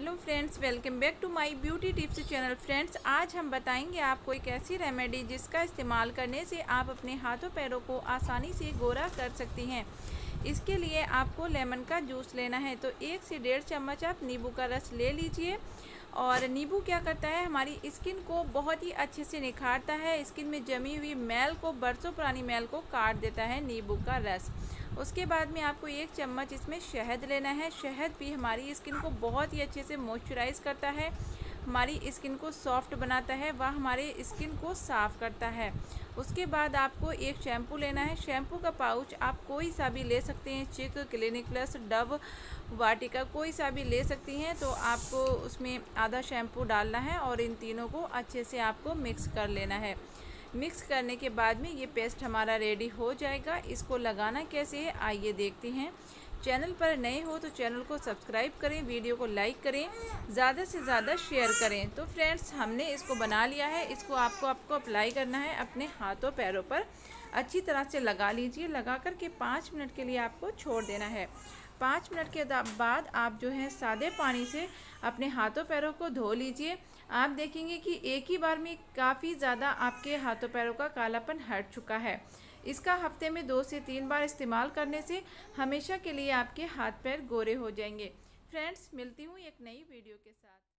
Hello friends, welcome back to my beauty tips channel. Friends, आज हम बताएंगे आपको एक ऐसी रेमेडी जिसका इस्तेमाल करने से आप अपने हाथों पैरों को आसानी से गोरा कर सकती हैं। इसके लिए आपको लेमन का जूस लेना है, तो 1 से 1.5 चम्मच आप नींबू का रस ले लीजिए। और नींबू क्या करता है, हमारी स्किन को बहुत ही अच्छे से निखारता है। स्किन में जमी हुई मैल को, बरसों पुरानी मैल को काट देता है नींबू का रस। उसके बाद में आपको 1 चम्मच इसमें शहद लेना है। शहद भी हमारी स्किन को बहुत ही अच्छे से मॉइस्चराइज करता है, हमारी स्किन को सॉफ्ट बनाता है, वह हमारे स्किन को साफ़ करता है। उसके बाद आपको एक शैम्पू लेना है। शैम्पू का पाउच आप कोई सा भी ले सकते हैं, चिक, क्लिनिक प्लस, डव, वाटिका, कोई सा भी ले सकती हैं। तो आपको उसमें आधा शैम्पू डालना है और इन तीनों को अच्छे से आपको मिक्स कर लेना है। मिक्स करने के बाद में ये पेस्ट हमारा रेडी हो जाएगा। इसको लगाना कैसे है आइए देखते हैं। चैनल पर नए हो तो चैनल को सब्सक्राइब करें, वीडियो को लाइक करें, ज़्यादा से ज़्यादा शेयर करें। तो फ्रेंड्स, हमने इसको बना लिया है। इसको आपको अप्लाई करना है अपने हाथों पैरों पर। अच्छी तरह से लगा लीजिए। लगा कर के 5 मिनट के लिए आपको छोड़ देना है। 5 मिनट के बाद आप जो है सादे पानी से अपने हाथों पैरों को धो लीजिए। आप देखेंगे कि एक ही बार में काफ़ी ज़्यादा आपके हाथों पैरों का कालापन हट चुका है। इसका हफ्ते में 2 से 3 बार इस्तेमाल करने से हमेशा के लिए आपके हाथ पैर गोरे हो जाएंगे। फ्रेंड्स, मिलती हूँ एक नई वीडियो के साथ।